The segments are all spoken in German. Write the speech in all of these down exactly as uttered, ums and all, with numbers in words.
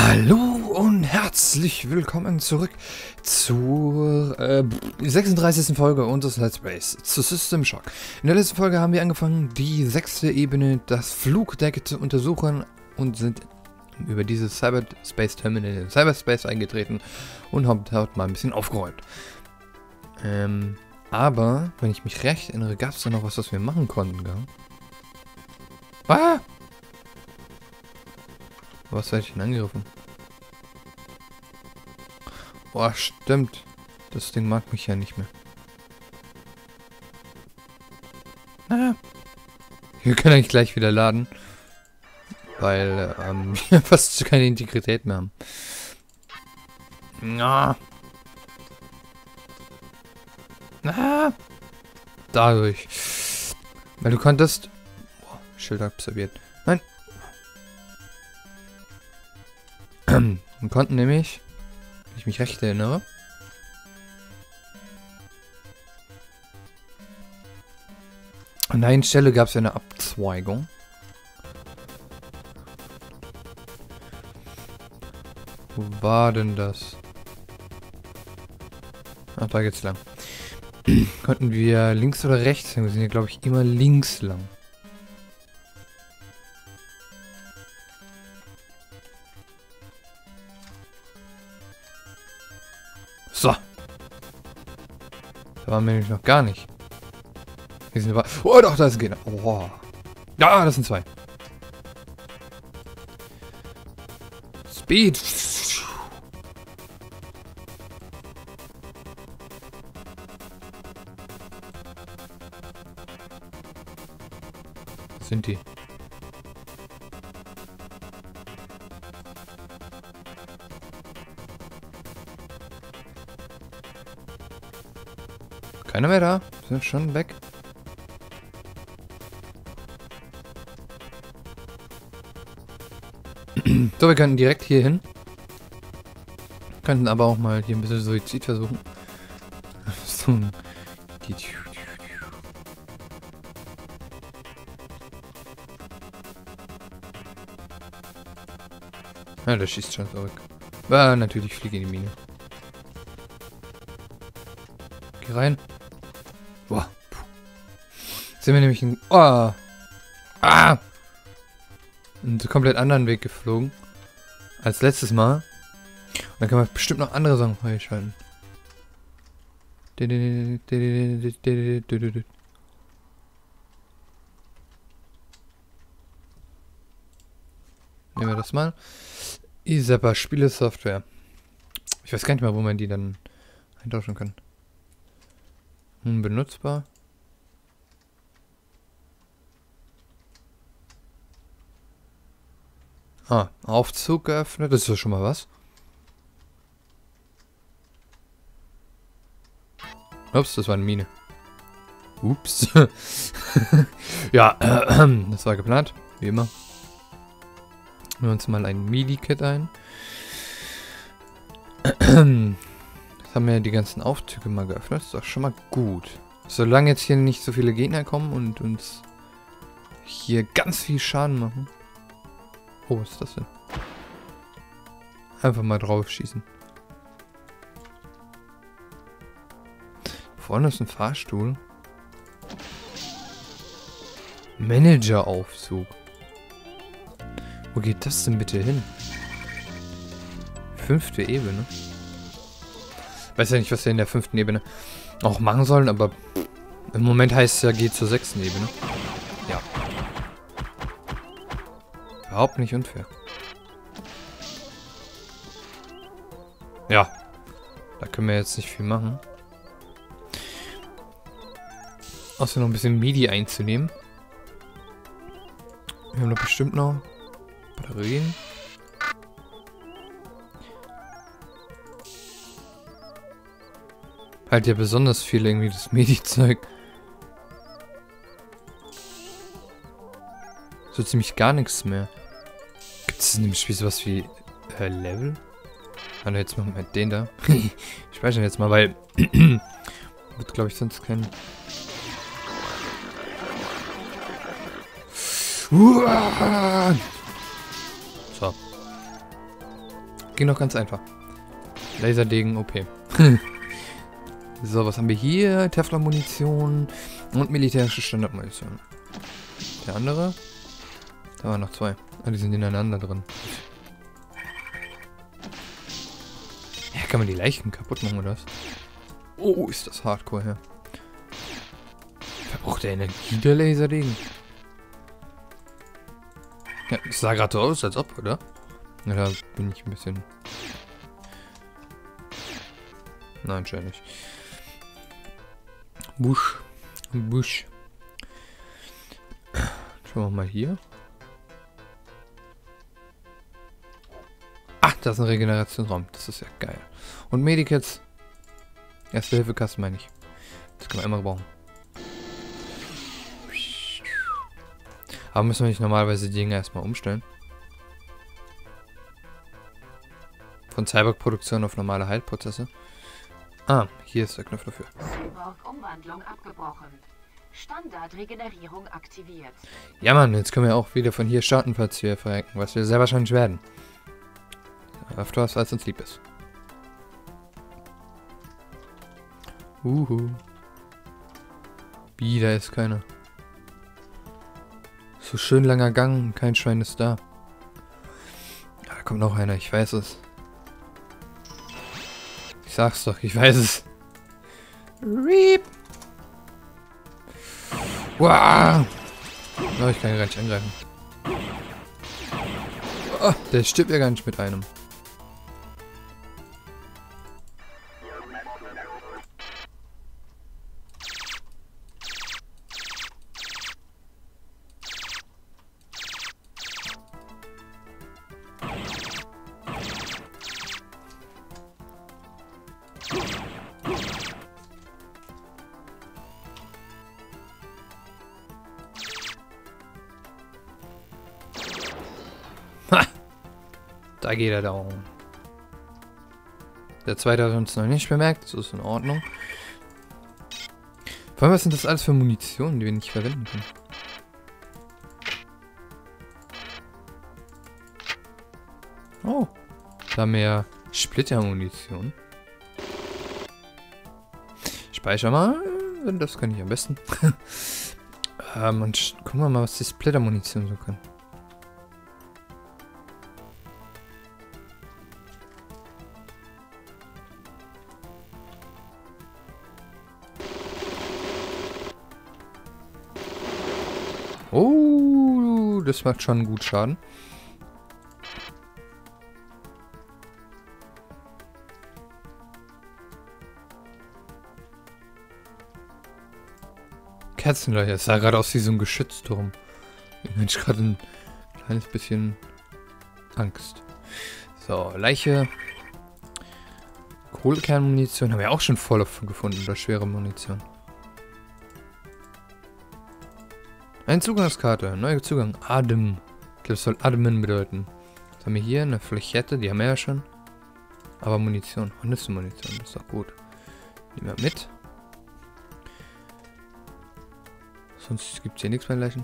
Hallo und herzlich willkommen zurück zur äh, sechsunddreißigsten Folge unseres Let's Plays zu System Shock. In der letzten Folge haben wir angefangen, die sechste Ebene, das Flugdeck, zu untersuchen und sind über dieses Cyberspace Terminal in Cyberspace eingetreten und haben dort mal ein bisschen aufgeräumt. Ähm, aber, wenn ich mich recht erinnere, gab es da noch was, was wir machen konnten, gell? Ah! Was werde ich denn angegriffen? Boah, stimmt. Das Ding mag mich ja nicht mehr. Ah. Wir können eigentlich gleich wieder laden. Weil ähm, wir fast keine Integrität mehr haben. Ah. Ah. Dadurch. Weil du konntest... Boah, Schild absorbiert. Nein. Wir konnten nämlich, wenn ich mich recht erinnere, an der einen Stelle gab es ja eine Abzweigung. Wo war denn das? Ach, da geht's lang. Konnten wir links oder rechts? Wir sind hier, glaube ich, immer links lang. So. Da waren wir nämlich noch gar nicht. Wir sind aber... Oh doch, da ist ein Gegner. Oh. Ja, das sind zwei. Speed. Was sind die? Keiner mehr da? Sind schon weg. So, wir könnten direkt hier hin. Könnten aber auch mal hier ein bisschen Suizid versuchen. So. Ja, der schießt schon zurück. Ah, natürlich fliege in die Mine. Geh rein. Boah. Jetzt sind wir nämlich in... Oh. Ah! einen komplett anderen Weg geflogen. Als letztes Mal. Und dann kann man bestimmt noch andere Sachen freischalten. Nehmen wir das mal. Iseppa, Spielesoftware. Ich weiß gar nicht mal, wo man die dann eintauschen kann. Unbenutzbar. Ah, Aufzug geöffnet. Das ist ja schon mal was. Ups, das war eine Mine. Ups. Ja, äh, das war geplant. Wie immer. Nehmen wir uns mal ein Midi-Kit ein. Jetzt haben wir die ganzen Aufzüge mal geöffnet. Das ist doch schon mal gut. Solange jetzt hier nicht so viele Gegner kommen und uns hier ganz viel Schaden machen. Oh, was ist das denn? Einfach mal drauf schießen. Vorne ist ein Fahrstuhl. Manager-Aufzug. Wo geht das denn bitte hin? Fünfte Ebene. Weiß ja nicht, was wir in der fünften Ebene auch machen sollen, aber im Moment heißt es ja, geht zur sechsten Ebene. Ja. Überhaupt nicht unfair. Ja. Da können wir jetzt nicht viel machen. Außer noch ein bisschen Midi einzunehmen. Wir haben doch bestimmt noch Batterien. Halt ja besonders viel irgendwie das Midi-Zeug. So ziemlich gar nichts mehr. Gibt es in dem Spiel sowas wie äh, Level? Also jetzt machen wir den da. Ich speichere jetzt mal, weil wird glaube ich sonst kein... So. ging noch ganz einfach. Laserdegen, O P. So, was haben wir hier? Teflon-Munition und militärische Standardmunition. Der andere? Da waren noch zwei. Ah, die sind ineinander drin. Ja, kann man die Leichen kaputt machen, oder was? Oh, ist das Hardcore hier. Verbraucht der Energie, der Laserdegen? Ja, das sah gerade so aus, als ob, oder? Ja, da bin ich ein bisschen... Nein, schön nicht. Busch. Busch. Schauen wir mal hier. Ach, das ist ein Regenerationsraum. Das ist ja geil. Und Medikits. Erste Hilfekasten meine ich. Das kann man immer brauchen. Aber müssen wir nicht normalerweise die Dinge erstmal umstellen? Von Cyborg-Produktion auf normale Heilprozesse. Ah, hier ist der Knopf dafür. Cyborg-Umwandlung abgebrochen. Standard-Regenerierung aktiviert. Ja Mann, jetzt können wir auch wieder von hier starten, falls wir verrecken, was wir sehr wahrscheinlich werden. Öfters als uns lieb ist. Uhu. Wie, da ist keiner. So schön langer Gang, kein Schwein ist da. Ja, da kommt noch einer, ich weiß es. Ich sag's doch, ich weiß es. Riep. Wow. Oh, ich kann ihn gar nicht angreifen. Oh, der stirbt ja gar nicht mit einem. Ha! Da geht er down. Der zweite hat uns noch nicht bemerkt, das ist in Ordnung. Vor allem, was sind das alles für Munition, die wir nicht verwenden können? Oh, da mehr Splittermunition. Speicher mal, das kann ich am besten. ähm, und gucken wir mal, was die Splittermunition so kann. Oh, das macht schon gut Schaden. Kerzenleuchter, das sah gerade aus wie so ein Geschützturm. Ich habe gerade ein kleines bisschen Angst. So, Leiche. Kohlekernmunition haben wir auch schon voll gefunden, oder schwere Munition. Eine Zugangskarte, neuer Zugang, Adem. Ich glaube, das soll Atmen bedeuten. Was haben wir hier? Eine Flechette, die haben wir ja schon. Aber Munition, Hornistenmunition, das ist doch gut. Nehmen wir mit. Sonst gibt es hier nichts bei Leichen.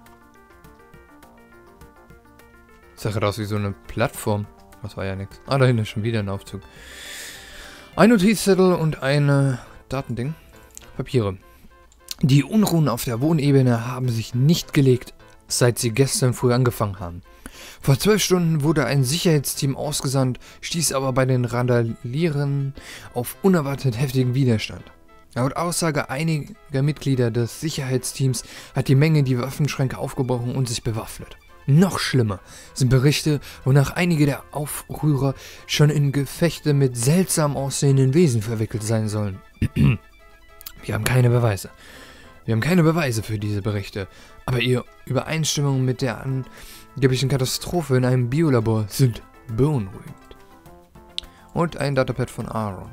Das sah gerade aus wie so eine Plattform. Das war ja nichts. Ah, da hinten ist schon wieder ein Aufzug. Ein Notizzettel und eine Datending. Papiere. Die Unruhen auf der Wohnebene haben sich nicht gelegt, seit sie gestern früh angefangen haben. Vor zwölf Stunden wurde ein Sicherheitsteam ausgesandt, stieß aber bei den Randalieren auf unerwartet heftigen Widerstand. Laut Aussage einiger Mitglieder des Sicherheitsteams hat die Menge die Waffenschränke aufgebrochen und sich bewaffnet. Noch schlimmer sind Berichte, wonach einige der Aufrührer schon in Gefechte mit seltsam aussehenden Wesen verwickelt sein sollen. Wir haben keine Beweise. Wir haben keine Beweise für diese Berichte, aber ihre Übereinstimmung mit der angeblichen Katastrophe in einem Biolabor sind beunruhigend. Und ein Datapad von Aaron.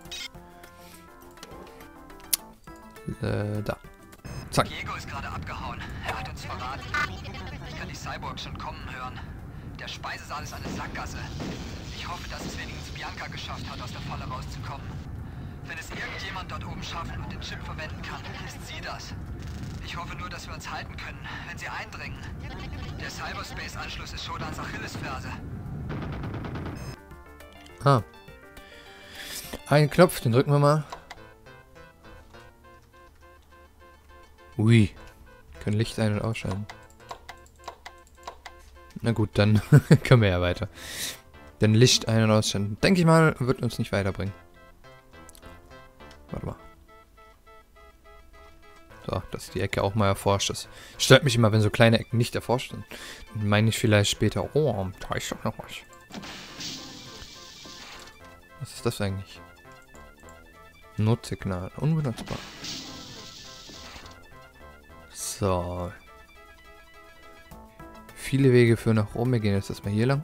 Äh, da. Zack. Diego ist gerade abgehauen. Er hat uns verraten. Ich kann die Cyborgs schon kommen hören. Der Speisesaal ist eine Sackgasse. Ich hoffe, dass es wenigstens Bianca geschafft hat, aus der Falle rauszukommen. Wenn es irgendjemand dort oben schaffen und den Chip verwenden kann, ist sie das. Ich hoffe nur, dass wir uns halten können, wenn sie eindringen. Der Cyberspace-Anschluss ist Shodans Achillesferse. Ah. Ein Knopf, den drücken wir mal. Ui. Wir können Licht ein- und ausschalten. Na gut, dann können wir ja weiter. Denn Licht ein- und ausschalten, denke ich mal, wird uns nicht weiterbringen. Warte mal. So, dass die Ecke auch mal erforscht ist. Stört mich immer, wenn so kleine Ecken nicht erforscht sind. Dann meine ich vielleicht später, oh, da ist doch noch was. Was ist das eigentlich? Notsignal, unbenutzbar. So. Viele Wege führen nach oben. Wir gehen jetzt erstmal hier lang.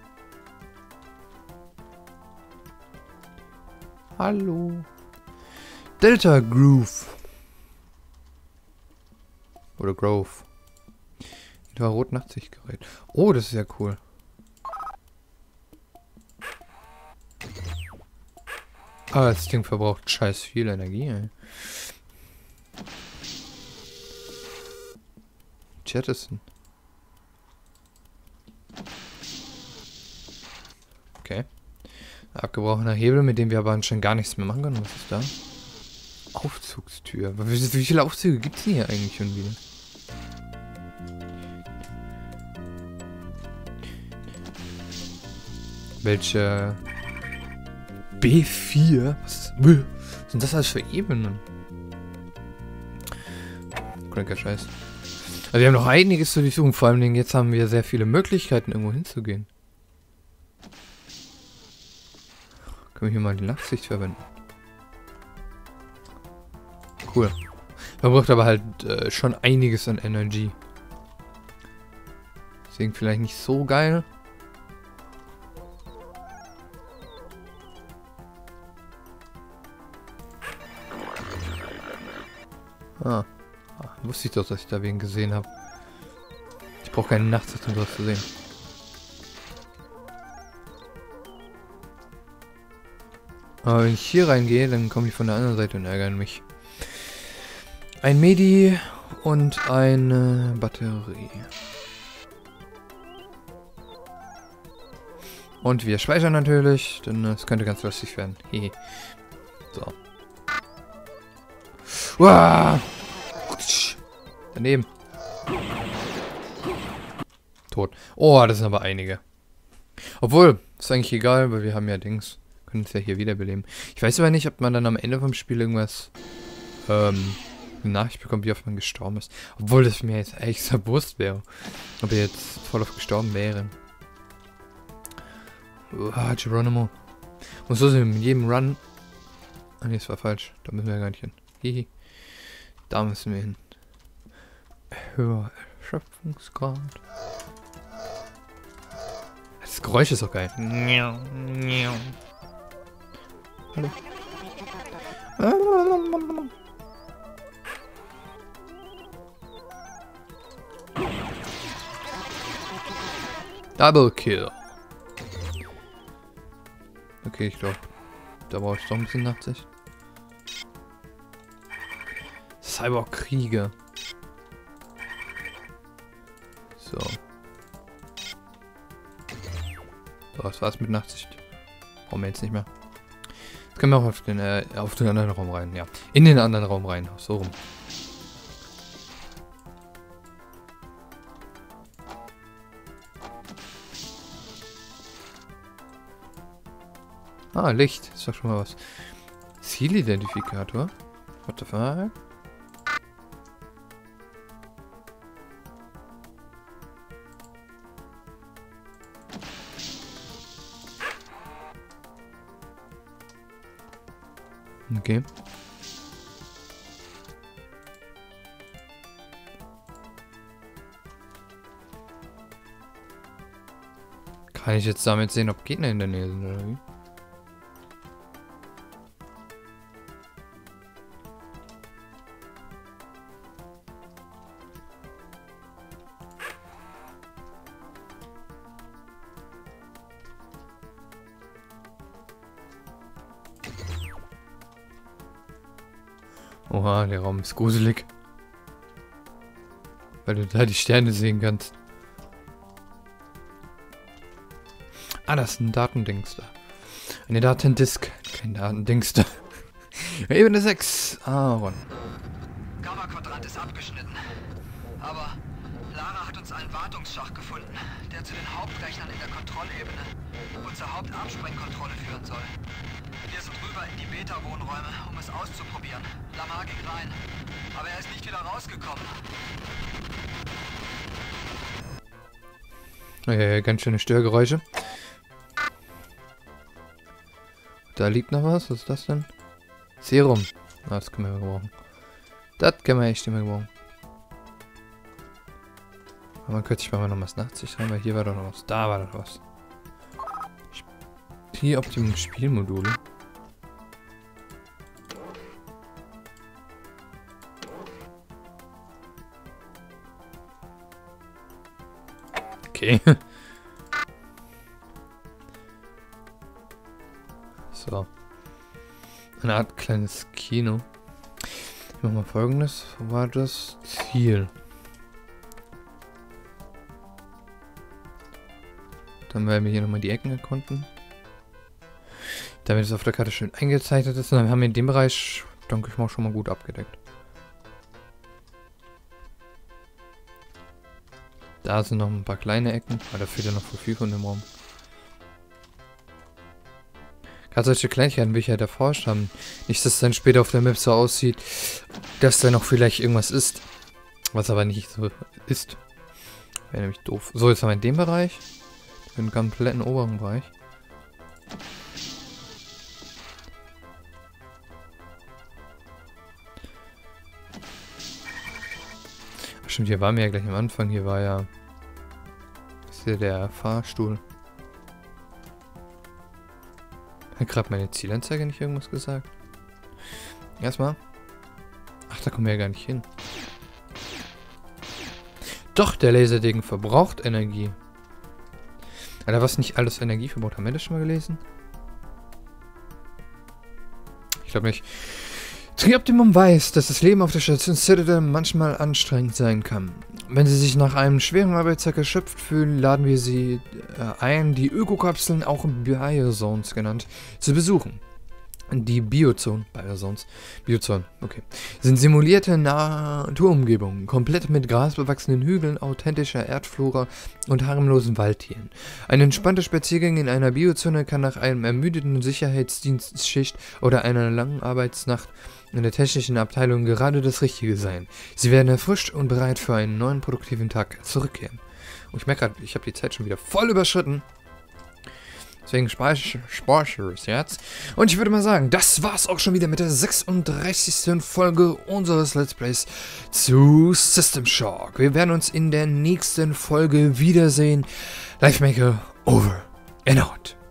Hallo. Delta Groove. Oder Grove. Infrarot-Nachtsichtgerät. Oh, das ist ja cool. Aber das Ding verbraucht scheiß viel Energie, ey. Jettison. Okay. Abgebrochener Hebel, mit dem wir aber anscheinend gar nichts mehr machen können. Was ist da? Aufzugstür. Wie, wie viele Aufzüge gibt es hier eigentlich schon wieder? Welche B vier? Was, was sind das alles für Ebenen? Kranker Scheiß. Also wir haben noch einiges zu durchsuchen. Vor allem jetzt haben wir sehr viele Möglichkeiten, irgendwo hinzugehen. Können wir hier mal die Nachtsicht verwenden? Cool. Man braucht aber halt äh, schon einiges an Energie. Deswegen vielleicht nicht so geil. Ah. ah. Wusste ich doch, dass ich da wen gesehen habe. Ich brauche keine Nachtsicht, um sowas zu sehen. Aber wenn ich hier reingehe, dann komme ich von der anderen Seite und ärgere mich. Ein Medi und eine Batterie. Und wir speichern natürlich, denn es könnte ganz lustig werden. Hehe. So. Uah! Daneben. Tot. Oh, das sind aber einige. Obwohl, ist eigentlich egal, weil wir haben ja Dings. Können es ja hier wiederbeleben. Ich weiß aber nicht, ob man dann am Ende vom Spiel irgendwas ähm, eine Nachricht bekommt, wie oft man gestorben ist. Obwohl das mir jetzt echt so bewusst wäre. Ob wir jetzt voll oft gestorben wären. Ah, Geronimo. Und so sind wir mit jedem Run. Ah ne, das war falsch. Da müssen wir ja gar nicht hin. Hihi. Da müssen wir hin. Höher Erschöpfungsgrad. Das Geräusch ist auch geil. Hallo. Double Kill. Okay, ich glaube, da brauche ich doch ein bisschen Nachtsicht. Cyborg-Krieger. So. So, das war's mit Nachtsicht. Brauchen wir jetzt nicht mehr. Jetzt können wir auch auf den, äh, auf den anderen Raum rein. Ja, in den anderen Raum rein. So rum. Ah, Licht. Ist doch schon mal was. Zielidentifikator. What the fuck? Okay. Kann ich jetzt damit sehen, ob Gegner in der Nähe sind oder wie? Oha, der Raum ist gruselig. Weil du da die Sterne sehen kannst. Ah, das ist ein Datendings da. Eine Datendisk. Kein Datendingster. Ebene sechs. Aaron. Gamma-Quadrant ist abgeschnitten. Aber Lara hat uns einen Wartungsschacht gefunden, der zu den Hauptrechnern in der Kontrollebene und zur Hauptabsprengkontrolle führen soll. Wir sind rüber in die Beta-Wohnräume, um es auszuprobieren. Lamar ging rein, aber er ist nicht wieder rausgekommen. Äh, ganz schöne Störgeräusche. Da liegt noch was. Was ist das denn? Serum. Ah, das können wir gebrauchen. Das können wir echt immer gebrauchen. Aber man könnte sich mal noch was Nachtsicht rein, weil hier war doch noch was. Da war doch was. Hier Optimum Spielmodule. Okay. So. Eine Art kleines Kino. Ich mach mal Folgendes. Wo war das Ziel? Dann werden wir hier nochmal die Ecken erkunden. Damit es auf der Karte schön eingezeichnet ist. Und dann haben wir in dem Bereich, denke ich mal, schon mal gut abgedeckt. Da sind noch ein paar kleine Ecken, weil da fehlt ja noch voll viel von dem Raum. Gerade solche Kleinigkeiten will ich halt erforscht haben. Nicht, dass es dann später auf der Map so aussieht, dass da noch vielleicht irgendwas ist. Was aber nicht so ist. Wäre nämlich doof. So, jetzt haben wir in dem Bereich. Den kompletten oberen Bereich. Ach, stimmt, hier waren wir ja gleich am Anfang. Hier war ja... Ist hier der Fahrstuhl. Hat gerade meine Zielanzeige nicht irgendwas gesagt? Erstmal. Ach, da kommen wir ja gar nicht hin. Doch, der Laserdegen verbraucht Energie. Alter, was nicht alles Energie verbraucht, haben wir das schon mal gelesen? Ich glaube nicht. Trioptimum weiß, dass das Leben auf der Station Citadel manchmal anstrengend sein kann. Wenn sie sich nach einem schweren Arbeitstag erschöpft fühlen, laden wir sie äh, ein, die Ökokapseln, auch Biozones genannt, zu besuchen. Die Biozonen, Biozones, Biozonen, okay, sind simulierte Naturumgebungen, komplett mit grasbewachsenen Hügeln, authentischer Erdflora und harmlosen Waldtieren. Ein entspannter Spaziergang in einer Biozone kann nach einem ermüdeten Sicherheitsdienstschicht oder einer langen Arbeitsnacht in der technischen Abteilung gerade das Richtige sein. Sie werden erfrischt und bereit für einen neuen produktiven Tag zurückkehren. Und ich merke gerade, ich habe die Zeit schon wieder voll überschritten. Deswegen spare ich es jetzt. Und ich würde mal sagen, das war's auch schon wieder mit der sechsunddreißigsten Folge unseres Let's Plays zu System Shock. Wir werden uns in der nächsten Folge wiedersehen. Live Maker, over and out.